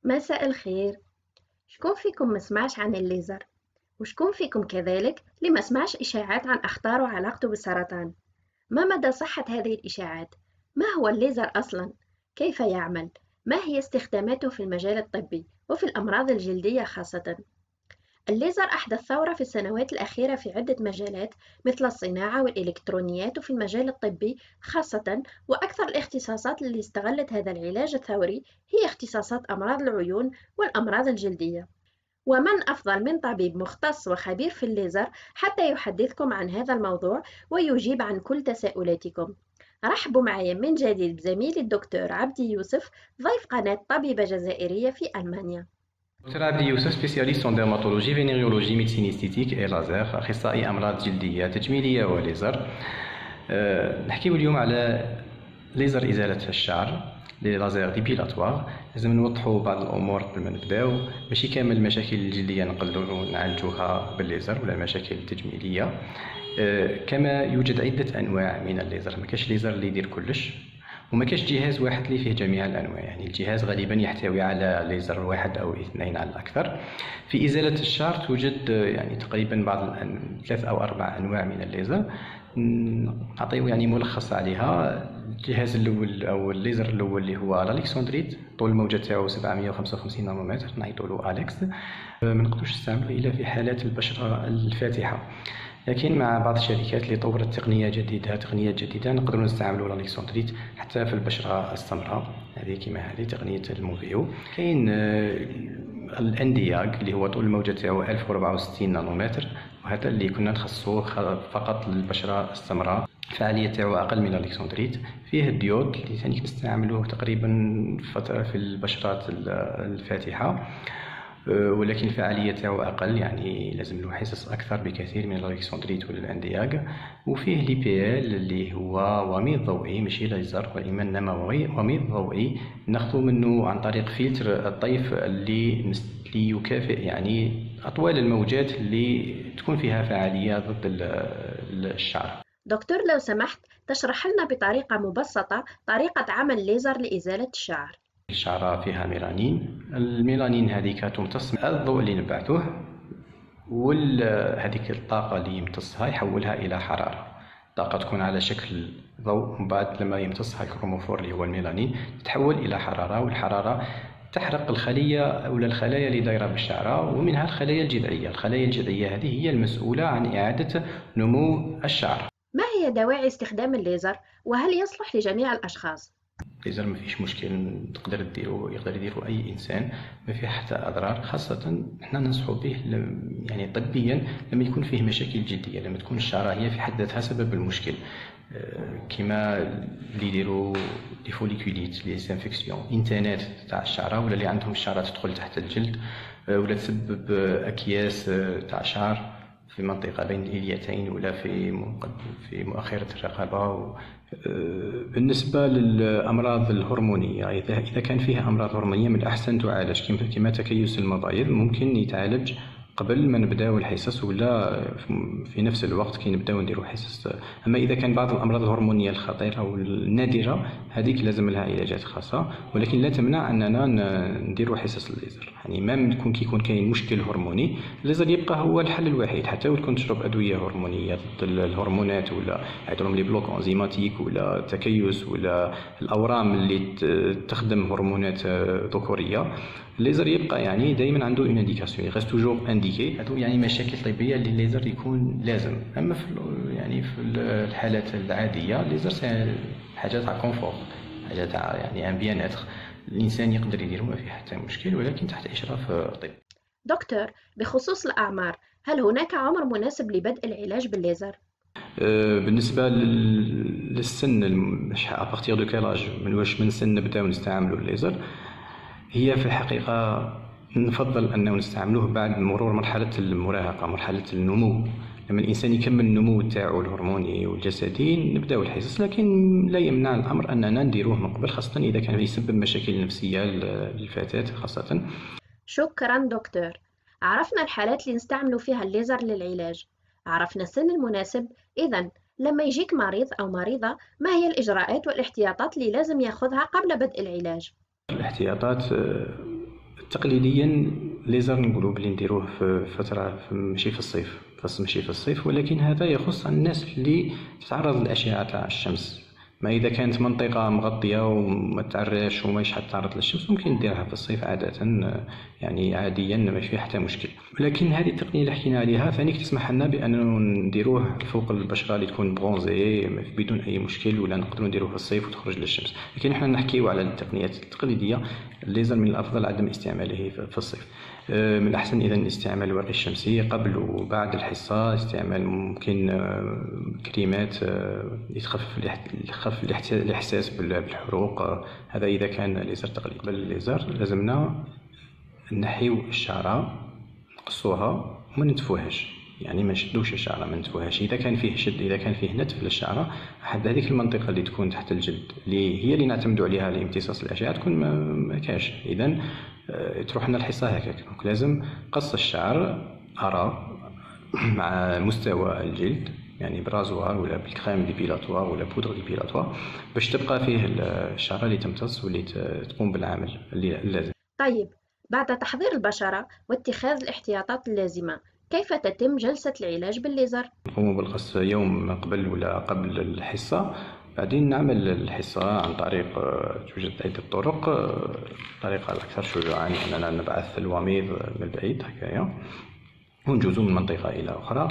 مساء الخير. شكون فيكم ما سمعش عن الليزر؟ وشكون فيكم كذلك اللي ما سمعش إشاعات عن أخطاره وعلاقته بالسرطان؟ ما مدى صحة هذه الإشاعات؟ ما هو الليزر أصلاً؟ كيف يعمل؟ ما هي استخداماته في المجال الطبي وفي الأمراض الجلدية خاصة؟ الليزر أحدث ثورة في السنوات الأخيرة في عدة مجالات مثل الصناعة والإلكترونيات وفي المجال الطبي خاصة، وأكثر الاختصاصات اللي استغلت هذا العلاج الثوري هي اختصاصات أمراض العيون والأمراض الجلدية. ومن أفضل من طبيب مختص وخبير في الليزر حتى يحدثكم عن هذا الموضوع ويجيب عن كل تساؤلاتكم. رحبوا معي من جديد بزميلي الدكتور عبدي يوسف، ضيف قناة طبيبة جزائرية في ألمانيا. دكتور عبدي يوسف سبيسياليست en dermatologie, vénériologie, médecine esthétique et laser، أخصائي أمراض جلدية تجميلية وليزر. نحكيو اليوم على ليزر إزالة الشعر، لي لازر ديبيلاتوار. لازم نوضحوا بعض الأمور قبل ما نبداو. ماشي كامل المشاكل الجلدية نقدروا نعالجوها بالليزر ولا المشاكل التجميلية. كما يوجد عدة أنواع من الليزر، ما كاش ليزر اللي يدير كلش، وما كاش جهاز واحد اللي فيه جميع الانواع. يعني الجهاز غالبا يحتوي على ليزر واحد او اثنين على الاكثر. في ازاله الشعر توجد يعني تقريبا بعض ثلاث او اربع انواع من الليزر. نعطيو يعني ملخص عليها. الجهاز الاول او الليزر الاول اللي هو الالكسندريت، طول الموجه تاعو 755 نانومتر، نعيطوا له اليكس. ما نقدروش نستعملوه الا في حالات البشره الفاتحه، لكن مع بعض الشركات اللي طورت تقنيات جديدة نقدروا نستعملوا الالكسندريت حتى في البشرة السمراء. هذه كما هذه تقنية الموفيو. كاين الاندياغ اللي هو طول الموجة تاعو 1064 نانومتر، وهذا اللي كنا نخصصوه فقط للبشرة السمراء، الفعالية تاعو أقل من الالكسندريت. فيه الديود اللي ثاني نستعملوه تقريبا في البشرات الفاتحة، ولكن الفعالية تاعو أقل، يعني لازم له حصص أكثر بكثير من الالكسندريت ولا الاندياغ. وفيه لي بي ال اللي هو وميض ضوئي، ماشي ليزر وإنما نموي، وميض ضوئي ناخذ منه عن طريق فلتر الطيف اللي يكافئ يعني أطوال الموجات اللي تكون فيها فعالية ضد الشعر. دكتور، لو سمحت تشرح لنا بطريقة مبسطة طريقة عمل ليزر لإزالة الشعر. الشعرة فيها ميلانين، الميلانين هذيك تمتص الضوء اللي نبعثوه، وهذيك الطاقة اللي يمتصها يحولها إلى حرارة. الطاقة تكون على شكل ضوء، من بعد لما يمتصها الكروموفور اللي هو الميلانين تتحول إلى حرارة، والحرارة تحرق الخلية أو الخلايا اللي دايرة بالشعرة، ومنها الخلايا الجذعية. الخلايا الجذعية هذه هي المسؤولة عن إعادة نمو الشعر. ما هي دواعي استخدام الليزر وهل يصلح لجميع الأشخاص؟ الليزر ما فيش مشكل، يقدر يديرو اي انسان، ما فيه حتى اضرار. خاصه احنا ننصحوا به يعني طبيا لما يكون فيه مشاكل جلديه، لما تكون الشعره هي في حد ذاتها سبب المشكل، كما اللي يديروا لي فوليكوليت، لي انفكسيون، انتانات تاع الشعره، ولا اللي عندهم الشعره تدخل تحت الجلد، ولا تسبب اكياس تاع شعر في منطقة بين الإليتين ولا في مؤخرة الرقبة. بالنسبة للأمراض الهرمونية، إذا كان فيها أمراض هرمونية من الأحسن تعالج، كما تكيس المبايض، ممكن يتعالج قبل ما نبداو الحصص ولا في نفس الوقت كي نبداو نديرو حصص. اما اذا كان بعض الامراض الهرمونيه الخطيره او النادره، هذيك لازم لها علاجات خاصه، ولكن لا تمنع اننا نديرو حصص الليزر. يعني ما يكون كاين مشكل هرموني، الليزر يبقى هو الحل الوحيد. حتى وتكون تشرب ادويه هرمونيه ضد الهرمونات، ولا يعطيهم لي بلوك انزيماتيك، ولا تكيس، ولا الاورام اللي تخدم هرمونات ذكوريه، الليزر يبقى يعني دائما عنده اون انديكاسيون، يغيست توجور انديكي. هذو يعني مشاكل طبيه اللي الليزر يكون لازم. اما في يعني في الحالات العاديه الليزر حاجه تاع كونفور، حاجه تاع يعني ان بيان اتر، الانسان يقدر يديرو ما فيه حتى مشكل، ولكن تحت اشراف طبي. دكتور، بخصوص الأعمار، هل هناك عمر مناسب لبدء العلاج بالليزر؟ بالنسبة للسن، ابارتيغ دو كالاج، من سن نبداو نستعملوا الليزر؟ هي في الحقيقة نفضل أنه نستعملوه بعد مرور مرحلة المراهقة، مرحلة النمو. لما الإنسان يكمل النمو تاعو الهرموني والجسدي نبداو الحصص، لكن لا يمنع الأمر أننا نديروه من قبل، خاصة إذا كان يسبب مشاكل نفسية للفتاة خاصة. شكرا دكتور. عرفنا الحالات اللي نستعمل فيها الليزر للعلاج، عرفنا السن المناسب. إذا لما يجيك مريض أو مريضة، ما هي الإجراءات والاحتياطات اللي لازم ياخذها قبل بدء العلاج؟ الاحتياطات تقليديا ليزر نقولوا بلي نديروه في فترة ماشي في الصيف، ماشي في الصيف، ولكن هذا يخص الناس اللي تتعرض للأشعة تاع الشمس. ما إذا كانت منطقة مغطية وما تعرش وما يشحال تعرض للشمس ممكن نديرها في الصيف عادة، يعني عاديا ما فيه حتى مشكل. ولكن هذه التقنية اللي حكينا عليها ثاني تسمح لنا بأنه نديروه فوق البشرة اللي تكون برونزي بدون أي مشكل، ولا نقدروا نديروه في الصيف وتخرج للشمس. لكن احنا نحكيو على التقنيات التقليدية، الليزر من الأفضل عدم استعماله في الصيف. من الأحسن إذن استعمال الورق الشمسي قبل وبعد الحصة، استعمال ممكن كريمات تخفف الإحساس بالحروق، هذا إذا كان ليزر تقليدي. قبل الليزر لازمنا نحيو الشعرة، نقصوها وما نتفوهاش، يعني ما نشدوش الشعرة، ما نتفوهاش. إذا كان فيه شد، إذا كان فيه نتف للشعرة، حتى هذيك المنطقة اللي تكون تحت الجلد اللي هي اللي نعتمدوا عليها لامتصاص الأشعة تكون ما كاش، إذن تروح لنا الحصة هكاك. دونك لازم قص الشعر أرى مع مستوى الجلد، يعني برازوار ولا بالكريم ديبيلاتوار ولا بودر ديبيلاتوار، باش تبقى فيه الشعرة اللي تمتص واللي تقوم بالعمل اللي لازم. طيب، بعد تحضير البشرة واتخاذ الاحتياطات اللازمة، كيف تتم جلسة العلاج بالليزر؟ نقوم بالقص يوم قبل ولا قبل الحصة، بعدين نعمل الحصة عن طريق توجد عدة طرق. الطريقة الأكثر شجاعا أننا نبعث الوميض من البعيد هكايا ونجوزو من منطقة إلى أخرى.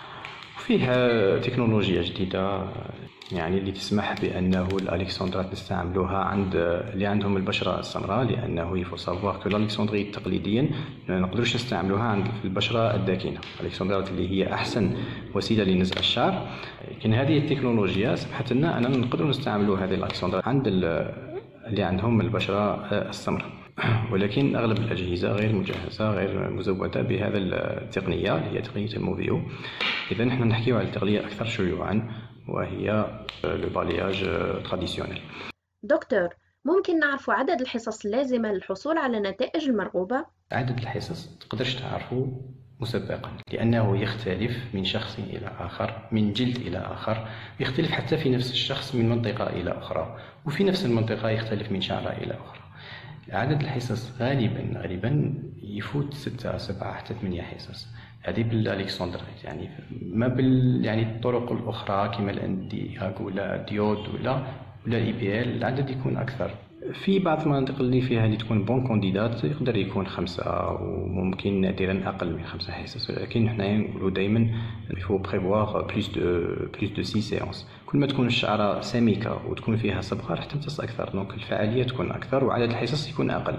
فيها تكنولوجيا جديدة يعني اللي تسمح بأنه الألكسندرات نستعملوها عند اللي عندهم البشرة السمراء، لأنه يفو سافوار كو الألكسندرية تقليديا ما نقدروش نستعملوها عند البشرة الداكنة. الألكسندرات اللي هي أحسن وسيلة لنزع الشعر، لكن هذه التكنولوجيا سمحت لنا أننا نقدروا نستعملوا هذه الألكسندرات عند اللي عندهم البشرة السمراء. ولكن أغلب الأجهزة غير مجهزة، غير مزودة بهذا التقنية اللي هي تقنية الموفيو. إذا نحن نحكيو على التقنية الأكثر شيوعا وهي لو بالياج تراديسيونيل. دكتور، ممكن نعرف عدد الحصص اللازمة للحصول على النتائج المرغوبة؟ عدد الحصص تقدرش تعرفوا مسبقا، لأنه يختلف من شخص إلى آخر، من جلد إلى آخر، يختلف حتى في نفس الشخص من منطقة إلى أخرى، وفي نفس المنطقة يختلف من شعرة إلى أخرى. عدد الحصص غالبا يفوت 6 7 حتى 8 حصص، هذه بالالكسندريت. يعني ما يعني الطرق الأخرى كما الاندياغ ولا الديود ولا الاي بي ال العدد يكون أكثر. في بعض المناطق اللي فيها اللي تكون بون كونديدات يقدر يكون 5 وممكن نادرا أقل من 5 حصص، لكن نحنا نقولوا دائما يفو بريفوار بلوس دو 6 سيونس. كل ما تكون الشعرة سميكة وتكون فيها صبغة راح تمتص أكثر، دونك الفعالية تكون أكثر وعدد الحصص يكون أقل.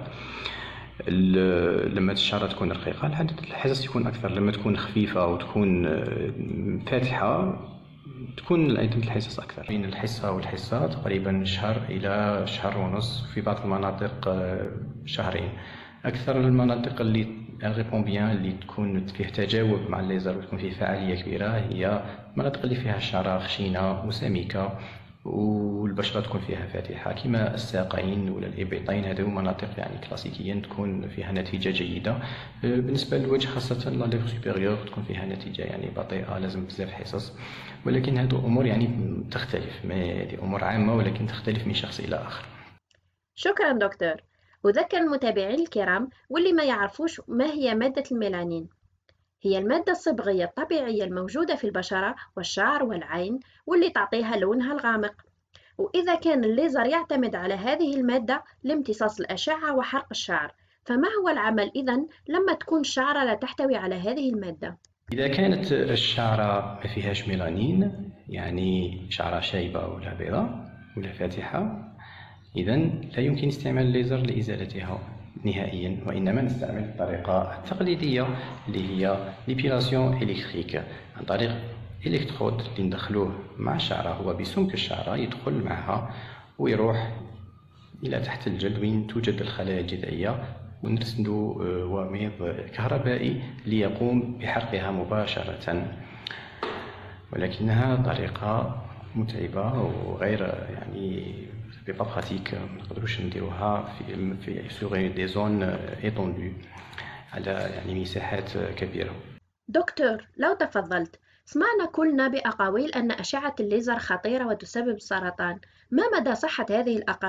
لما الشعرة تكون رقيقة عدد الحصص يكون أكثر، لما تكون خفيفة وتكون فاتحة تكون عدد الحصص أكثر. بين الحصة والحصة تقريبا شهر إلى شهر ونص، في بعض المناطق شهرين. أكثر المناطق اللي ريبون بيان اللي تكون فيه تجاوب مع الليزر وتكون فيه فعالية كبيرة هي المناطق اللي فيها الشعرة خشينة وسميكة والبشرة تكون فيها فاتحة، كما الساقين ولا الإبطين. هذه مناطق يعني كلاسيكيا تكون فيها نتيجة جيدة. بالنسبة للوجه خاصة لا ليفر سوبيريور تكون فيها نتيجة يعني بطيئة، لازم بزاف حصص. ولكن هذه أمور يعني تختلف، هذه أمور عامة ولكن تختلف من شخص إلى آخر. شكرا دكتور. أذكر المتابعين الكرام واللي ما يعرفوش ما هي مادة الميلانين. هي المادة الصبغية الطبيعية الموجودة في البشرة والشعر والعين واللي تعطيها لونها الغامق. وإذا كان الليزر يعتمد على هذه المادة لامتصاص الأشعة وحرق الشعر، فما هو العمل إذن لما تكون الشعرة لا تحتوي على هذه المادة؟ إذا كانت الشعرة ما فيهاش ميلانين، يعني شعرة شايبة ولا بيضاء ولا فاتحة، إذن لا يمكن استعمال الليزر لإزالتها نهائيا، وإنما نستعمل الطريقة التقليدية اللي هي ليبيلاسيون إلكتريك، عن طريق إلكترود اللي ندخلوه مع الشعرة، هو بسمك الشعرة يدخل معها ويروح إلى تحت الجلد وين توجد الخلايا الجذعية، ونرسلوا وميض كهربائي ليقوم بحرقها مباشرة. ولكنها طريقة متعبة وغير يعني ببراتيك، ما نقدروش نديروها في سوغ دي زون ايطوندو على يعني مساحات كبيرة. دكتور، لو تفضلت، سمعنا كلنا بأقاويل أن أشعة الليزر خطيرة وتسبب السرطان، ما مدى صحة هذه الأقاويل؟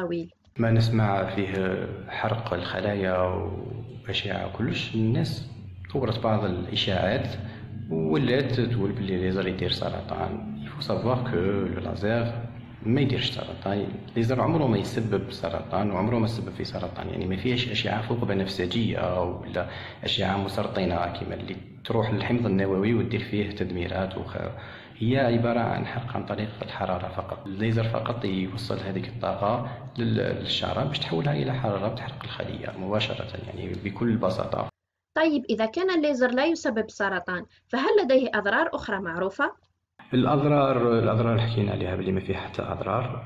ما نسمع فيه حرق الخلايا وأشعة كلش. الناس طورت بعض الإشاعات ولات تقول بلي الليزر يدير سرطان. يفو سافوار كو لو لازير ما يديرش سرطان. الليزر عمره ما يسبب سرطان وعمره ما سبب في سرطان، يعني ما فيهش أشعة فوق بنفسجية ولا أشعة مسرطنة كما اللي تروح للحمض النووي وتدير فيه تدميرات هي عبارة عن حرق عن طريق الحرارة فقط. الليزر فقط يوصل هذه الطاقة للشعرة باش تحولها إلى حرارة بتحرق الخلية مباشرة، يعني بكل بساطة. طيب إذا كان الليزر لا يسبب السرطان فهل لديه أضرار أخرى معروفة؟ الأضرار اللي حكينا عليها بلي ما فيه حتى أضرار.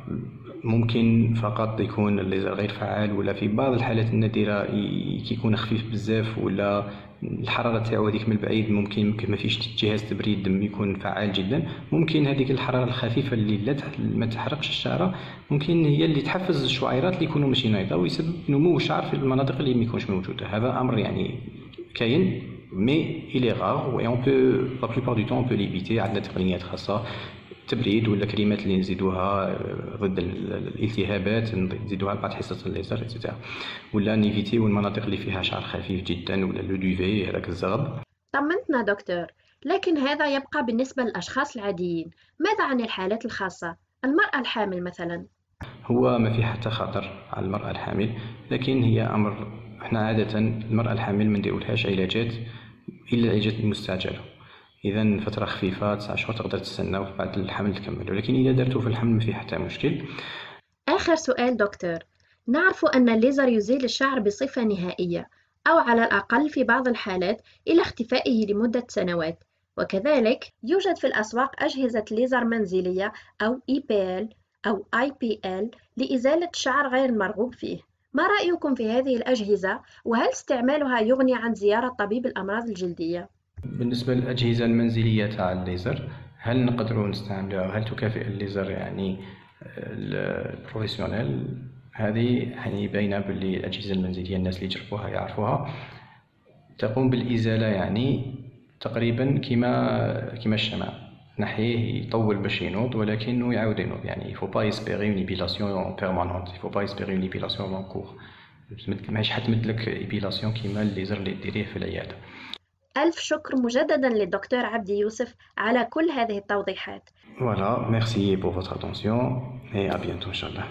ممكن فقط يكون الليزر غير فعال، ولا في بعض الحالات النادرة كي يكون خفيف بزاف ولا الحرارة تاعو هذيك من البعيد ممكن ما فيش جهاز تبريد يكون فعال جدا. ممكن هذيك الحرارة الخفيفة اللي لا ما تحرقش الشعرة ممكن هي اللي تحفز الشعيرات اللي يكونوا ماشي نايضة ويسبب نمو الشعر في المناطق اللي ما يكونش موجودة. هذا أمر يعني كاين، mais il est rare et on peut la plupart du temps on peut l'éviter. عندنا تقنيات خاصة تبريد ولا كريمات اللي نزيدوها ضد الالتهابات نزيدوها بعد حصة الليزر اكسيتيرا، ولا نيفيتيو المناطق اللي فيها شعر خفيف جدا ولا لو دوفي هذاك الزغب. طمنتنا دكتور، لكن هذا يبقى بالنسبة للأشخاص العاديين. ماذا عن الحالات الخاصة؟ المرأة الحامل مثلا؟ هو ما في حتى خطر على المرأة الحامل، لكن هي أمر احنا عادة المرأة الحامل ما نديرولهاش علاجات إلا العلاجات المستعجلة. إذا فترة خفيفة 9 شهور تقدر تستنى وبعد الحمل تكمل، ولكن إذا درتو في الحمل ما في حتى مشكل. آخر سؤال دكتور، نعرف أن الليزر يزيل الشعر بصفة نهائية أو على الأقل في بعض الحالات إلى اختفائه لمدة سنوات، وكذلك يوجد في الأسواق أجهزة ليزر منزلية أو EPL أو IPL لإزالة الشعر غير المرغوب فيه. ما رأيكم في هذه الأجهزة وهل استعمالها يغني عن زيارة طبيب الأمراض الجلدية؟ بالنسبة للأجهزة المنزلية تاع الليزر، هل نقدروا نستعملها وهل تكافئ الليزر يعني البروفيسيونيل؟ هذه يعني باينة باللي الأجهزة المنزلية الناس اللي جربوها يعرفوها تقوم بالإزالة يعني تقريبا كما الشمع، نحيه يطول باش ينوض ولكنه يعاود ينوض. يعني il faut pas espérer une épilation permanente, il faut pas espérer une épilation long cours. ماهيش حتمدلك إبيلاسيون كيما الليزر اللي ديريه في العيادة. ألف شكر مجددا للدكتور عبدي يوسف على كل هذه التوضيحات. Voilà, merci pour votre attention et à bientôt إن شاء الله.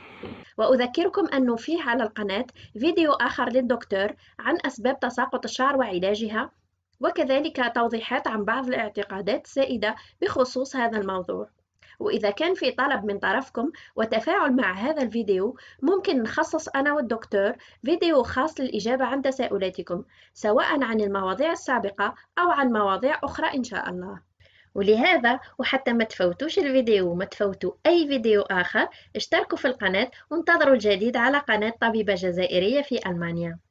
وأذكركم أنه فيه على القناة فيديو آخر للدكتور عن أسباب تساقط الشعر وعلاجها، وكذلك توضيحات عن بعض الاعتقادات السائدة بخصوص هذا الموضوع. وإذا كان في طلب من طرفكم وتفاعل مع هذا الفيديو ممكن نخصص أنا والدكتور فيديو خاص للإجابة عن تساؤلاتكم سواء عن المواضيع السابقة أو عن مواضيع أخرى إن شاء الله. ولهذا وحتى ما تفوتوش الفيديو وما تفوتوا أي فيديو آخر اشتركوا في القناة وانتظروا الجديد على قناة طبيبة جزائرية في ألمانيا.